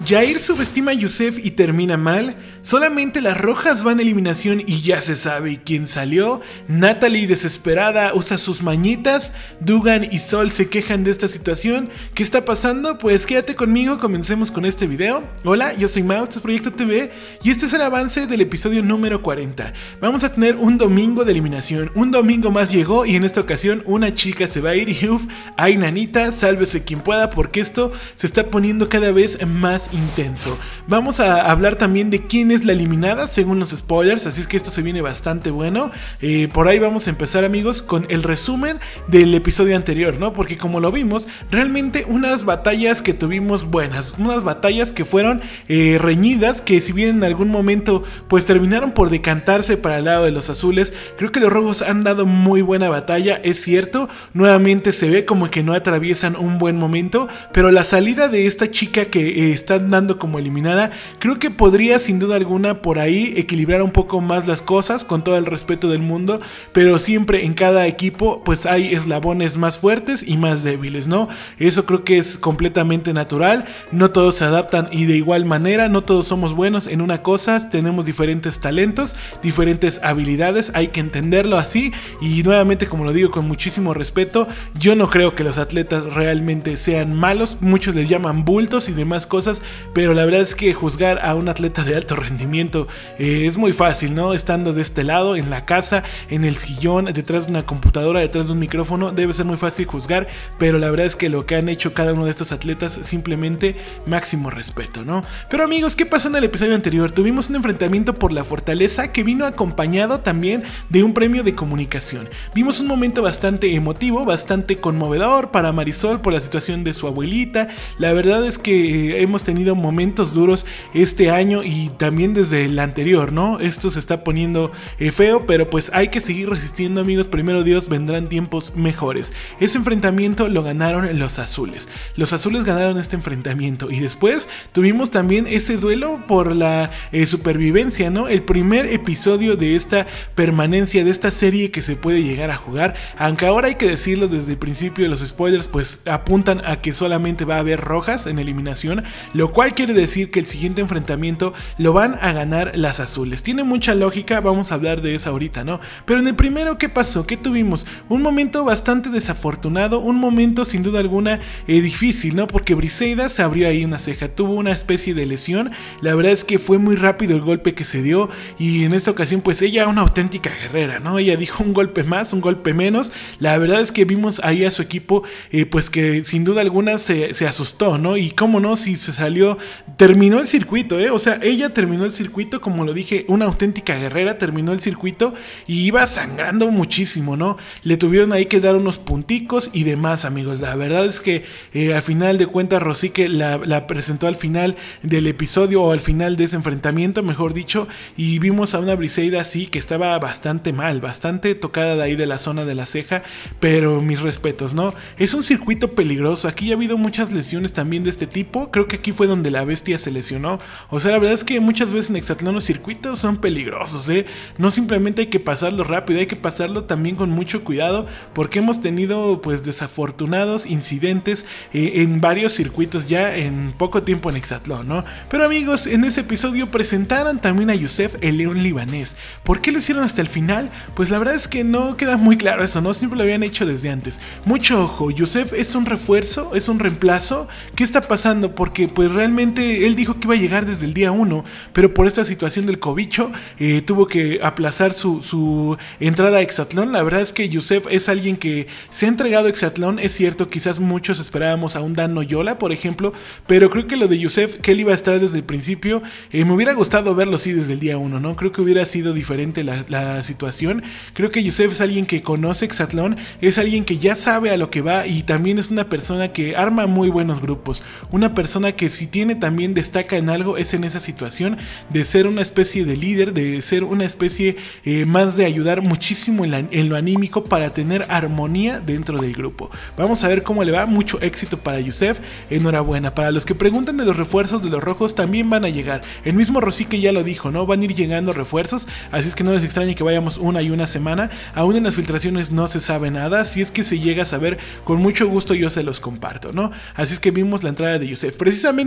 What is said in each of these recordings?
Jair subestima a Yusef y termina mal. Solamente las rojas van a eliminación y ya se sabe quién salió. Natalie desesperada usa sus mañitas. Dougan y Sol se quejan de esta situación. ¿Qué está pasando? Pues quédate conmigo, comencemos con este video. Hola, yo soy Mao, esto es Proyecto TV y este es el avance del episodio número 40. Vamos a tener un domingo de eliminación. Un domingo más llegó y en esta ocasión una chica se va a ir y uff, ay nanita, sálvese quien pueda porque esto se está poniendo cada vez más intenso. Vamos a hablar también de quién es la eliminada según los spoilers, así es que esto se viene bastante bueno. Por ahí vamos a empezar, amigos, con el resumen del episodio anterior, ¿no? Porque como lo vimos, realmente unas batallas que tuvimos buenas, unas batallas que fueron reñidas, que si bien en algún momento pues terminaron por decantarse para el lado de los azules, creo que los rojos han dado muy buena batalla, es cierto. Nuevamente se ve como que no atraviesan un buen momento, pero la salida de esta chica que están dando como eliminada, creo que podría sin duda alguna por ahí equilibrar un poco más las cosas, con todo el respeto del mundo, pero siempre en cada equipo pues hay eslabones más fuertes y más débiles, ¿no? Eso creo que es completamente natural, no todos se adaptan y de igual manera, no todos somos buenos en una cosa, tenemos diferentes talentos, diferentes habilidades, hay que entenderlo así y nuevamente, como lo digo con muchísimo respeto, yo no creo que los atletas realmente sean malos, muchos les llaman bultos y demás cosas, pero la verdad es que juzgar a un atleta de alto rendimiento es muy fácil, ¿no? Estando de este lado, en la casa, en el sillón, detrás de una computadora, detrás de un micrófono, debe ser muy fácil juzgar, pero la verdad es que lo que han hecho cada uno de estos atletas, simplemente máximo respeto, ¿no? Pero amigos, ¿qué pasó en el episodio anterior? Tuvimos un enfrentamiento por la fortaleza que vino acompañado también de un premio de comunicación. Vimos un momento bastante emotivo, bastante conmovedor para Marisol por la situación de su abuelita. La verdad es que hemos tenido momentos duros este año y también desde el anterior, ¿no? Esto se está poniendo feo, pero pues hay que seguir resistiendo, amigos. Primero Dios, vendrán tiempos mejores. Ese enfrentamiento lo ganaron los azules. Los azules ganaron este enfrentamiento y después tuvimos también ese duelo por la supervivencia, ¿no? El primer episodio de esta permanencia, de esta serie que se puede llegar a jugar, aunque ahora hay que decirlo desde el principio, los spoilers pues apuntan a que solamente va a haber rojas en eliminación, lo cual quiere decir que el siguiente enfrentamiento lo van a ganar las azules. Tiene mucha lógica, vamos a hablar de eso ahorita, ¿no? Pero en el primero, ¿qué pasó? ¿Qué tuvimos? Un momento bastante desafortunado, un momento sin duda alguna difícil, ¿no? Porque Briseida se abrió ahí una ceja, tuvo una especie de lesión, la verdad es que fue muy rápido el golpe que se dio y en esta ocasión pues ella una auténtica guerrera, ¿no? Ella dijo un golpe más, un golpe menos, la verdad es que vimos ahí a su equipo pues que sin duda alguna se asustó, ¿no? Y cómo no, si se salió, terminó el circuito, o sea, ella terminó el circuito, como lo dije, una auténtica guerrera, terminó el circuito y iba sangrando muchísimo, ¿no? Le tuvieron ahí que dar unos punticos y demás, amigos. La verdad es que al final de cuentas Rosique la presentó al final del episodio, o al final de ese enfrentamiento, mejor dicho, y vimos a una Briseida así que estaba bastante mal, bastante tocada de ahí de la zona de la ceja, pero mis respetos, ¿no? Es un circuito peligroso, aquí ya ha habido muchas lesiones también de este tipo, creo que aquí fue donde la bestia se lesionó, o sea, la verdad es que muchas veces en Exatlón los circuitos son peligrosos, no simplemente hay que pasarlo rápido, hay que pasarlo también con mucho cuidado, porque hemos tenido pues desafortunados incidentes en varios circuitos ya en poco tiempo en Exatlón, ¿no? Pero amigos, en ese episodio presentaron también a Yusef, el león libanés. ¿Por qué lo hicieron hasta el final? Pues la verdad es que no queda muy claro eso, ¿no? Siempre lo habían hecho desde antes. Mucho ojo, Yusef es un refuerzo, es un reemplazo. ¿Qué está pasando? Porque pues realmente él dijo que iba a llegar desde el día 1, pero por esta situación del cobicho tuvo que aplazar su entrada a Exatlón. La verdad es que Yusef es alguien que se ha entregado a Exatlón, es cierto, quizás muchos esperábamos a un Dan Noyola, por ejemplo, pero creo que lo de Yusef, que él iba a estar desde el principio, me hubiera gustado verlo sí desde el día 1, ¿no? Creo que hubiera sido diferente la situación. Creo que Yusef es alguien que conoce Exatlón, es alguien que ya sabe a lo que va y también es una persona que arma muy buenos grupos, una persona que si tiene también destaca en algo es en esa situación de ser una especie de líder, de ser una especie más de ayudar muchísimo en lo anímico para tener armonía dentro del grupo. Vamos a ver cómo le va, mucho éxito para Yusef, enhorabuena. Para los que preguntan de los refuerzos de los rojos, también van a llegar, el mismo Rosique ya lo dijo, ¿no? Van a ir llegando refuerzos, así es que no les extrañe que vayamos una y una semana, aún en las filtraciones no se sabe nada, si es que se llega a saber, con mucho gusto yo se los comparto, ¿no? Así es que vimos la entrada de Yusef. Precisamente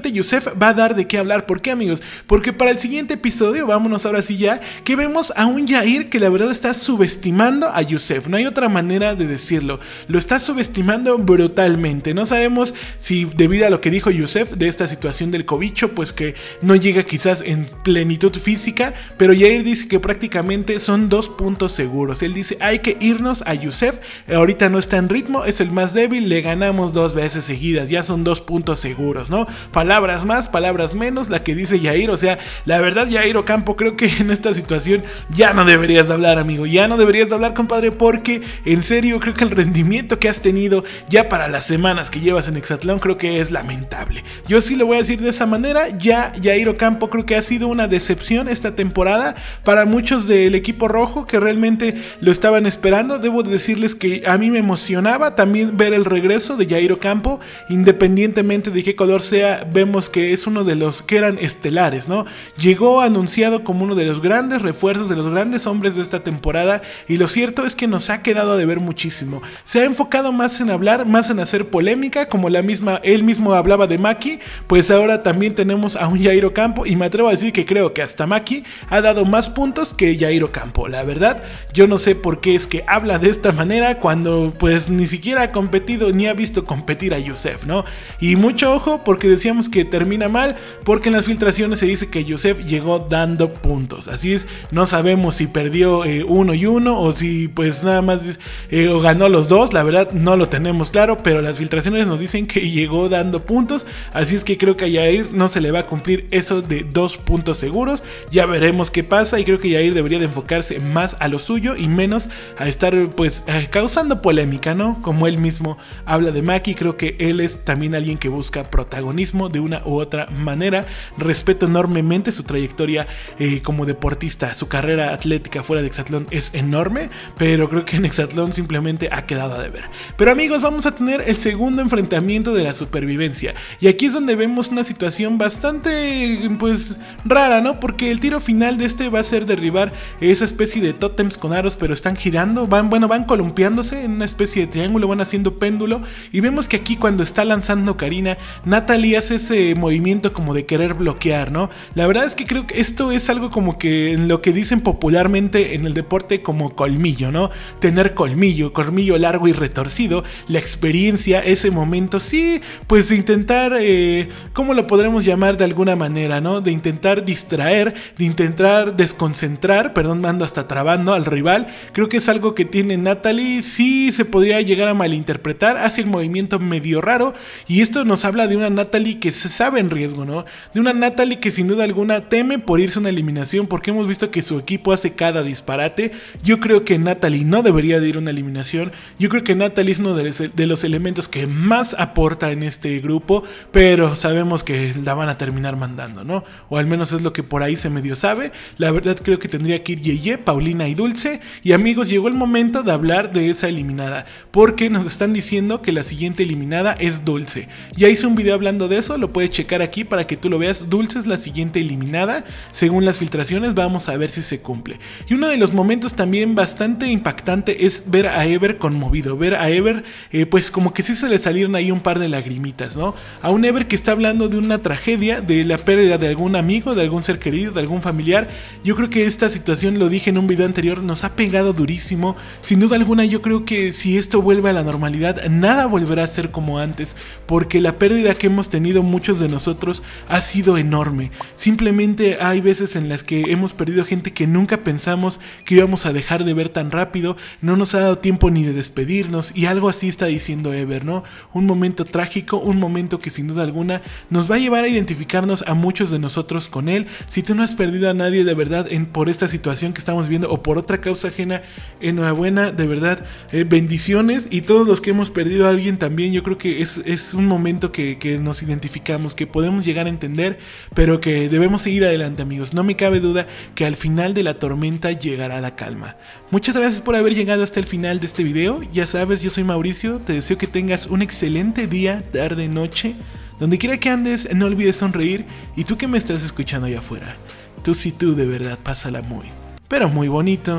definitivamente Yusef va a dar de qué hablar. ¿Por qué, amigos? Porque para el siguiente episodio, vámonos ahora sí ya, que vemos a un Yair que la verdad está subestimando a Yusef. No hay otra manera de decirlo. Lo está subestimando brutalmente. No sabemos si debido a lo que dijo Yusef de esta situación del cobicho, pues que no llega quizás en plenitud física, pero Yair dice que prácticamente son 2 puntos seguros. Él dice, hay que irnos a Yusef, ahorita no está en ritmo, es el más débil, le ganamos 2 veces seguidas, ya son 2 puntos seguros, ¿no? Palabras más, palabras menos, la que dice Yair. O sea, la verdad, Yair Ocampo, creo que en esta situación ya no deberías de hablar, amigo, ya no deberías de hablar, compadre, porque en serio creo que el rendimiento que has tenido ya para las semanas que llevas en Exatlón creo que es lamentable. Yo sí lo voy a decir de esa manera. Ya Yair Ocampo creo que ha sido una decepción esta temporada para muchos del equipo rojo que realmente lo estaban esperando. Debo decirles que a mí me emocionaba también ver el regreso de Yair Ocampo, independientemente de qué color sea. Vemos que es uno de los que eran estelares, ¿no? Llegó anunciado como uno de los grandes refuerzos, de los grandes hombres de esta temporada, y lo cierto es que nos ha quedado a deber muchísimo. Se ha enfocado más en hablar, más en hacer polémica, como él mismo hablaba de Maki. Pues ahora también tenemos a un Yair Ocampo, y me atrevo a decir que creo que hasta Maki ha dado más puntos que Yair Ocampo. La verdad, yo no sé por qué es que habla de esta manera cuando pues ni siquiera ha competido ni ha visto competir a Yusef, ¿no? Y mucho ojo, porque decíamos que termina mal, porque en las filtraciones se dice que Yusef llegó dando puntos. Así es, no sabemos si perdió 1 y 1 o si pues nada más o ganó los dos. La verdad no lo tenemos claro, pero las filtraciones nos dicen que llegó dando puntos. Así es que creo que a Yair no se le va a cumplir eso de 2 puntos seguros. Ya veremos qué pasa, y creo que Yair debería de enfocarse más a lo suyo y menos a estar pues causando polémica, ¿no? Como él mismo habla de Maki, creo que él es también alguien que busca protagonismo de una u otra manera. Respeto enormemente su trayectoria como deportista, su carrera atlética fuera de Exatlón es enorme, pero creo que en Exatlón simplemente ha quedado a deber. Pero amigos, vamos a tener el segundo enfrentamiento de la supervivencia, y aquí es donde vemos una situación bastante pues rara, ¿no? Porque el tiro final de este va a ser derribar esa especie de tótems con aros, pero están girando, van columpiándose en una especie de triángulo, van haciendo péndulo, y vemos que aquí cuando está lanzando Karina, Natalie hace ese movimiento como de querer bloquear, ¿no? La verdad es que creo que esto es algo como que en lo que dicen popularmente en el deporte como colmillo, ¿no? Tener colmillo largo y retorcido, la experiencia, ese momento, sí, pues de intentar, ¿cómo lo podremos llamar de alguna manera, ¿no? De intentar distraer, de intentar desconcentrar, perdón, ando hasta trabando al rival. Creo que es algo que tiene Natalie, sí se podría llegar a malinterpretar, hace el movimiento medio raro, y esto nos habla de una Natalie que se sabe en riesgo, ¿no? De una Natalie que sin duda alguna teme por irse a una eliminación, porque hemos visto que su equipo hace cada disparate. Yo creo que Natalie no debería de ir a una eliminación. Yo creo que Natalie es uno de los elementos que más aporta en este grupo, pero sabemos que la van a terminar mandando, ¿no? O al menos es lo que por ahí se medio sabe. La verdad creo que tendría que ir Yeye, Paulina y Dulce. Y amigos, llegó el momento de hablar de esa eliminada, porque nos están diciendo que la siguiente eliminada es Dulce. Ya hice un video hablando de eso, lo puedes checar aquí para que tú lo veas. Dulce es la siguiente eliminada, según las filtraciones, vamos a ver si se cumple. Y uno de los momentos también bastante impactante es ver a Ever conmovido, ver a Ever pues como que sí se le salieron ahí un par de lagrimitas, ¿no? A un Ever que está hablando de una tragedia, de la pérdida de algún amigo, de algún ser querido, de algún familiar. Yo creo que esta situación, lo dije en un video anterior, nos ha pegado durísimo. Sin duda alguna yo creo que si esto vuelve a la normalidad, nada volverá a ser como antes, porque la pérdida que hemos tenido muchos de nosotros ha sido enorme. Simplemente hay veces en las que hemos perdido gente que nunca pensamos que íbamos a dejar de ver tan rápido, no nos ha dado tiempo ni de despedirnos, y algo así está diciendo Ever, ¿no? Un momento trágico, un momento que sin duda alguna nos va a llevar a identificarnos a muchos de nosotros con él. Si tú no has perdido a nadie de verdad por esta situación que estamos viendo o por otra causa ajena, enhorabuena, de verdad, bendiciones. Y todos los que hemos perdido a alguien también, yo creo que es un momento que nos identificamos, que podemos llegar a entender, pero que debemos seguir adelante, amigos. No me cabe duda que al final de la tormenta llegará la calma. Muchas gracias por haber llegado hasta el final de este video. Ya sabes, yo soy Mauricio, te deseo que tengas un excelente día, tarde, noche. Donde quiera que andes, no olvides sonreír. Y tú que me estás escuchando allá afuera, tú sí, tú de verdad, pásala muy, pero muy bonito.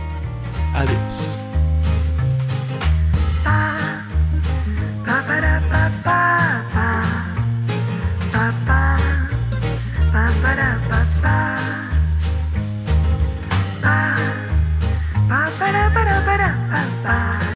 Adiós. Pa, pa, pa, pa, pa, pa, pa.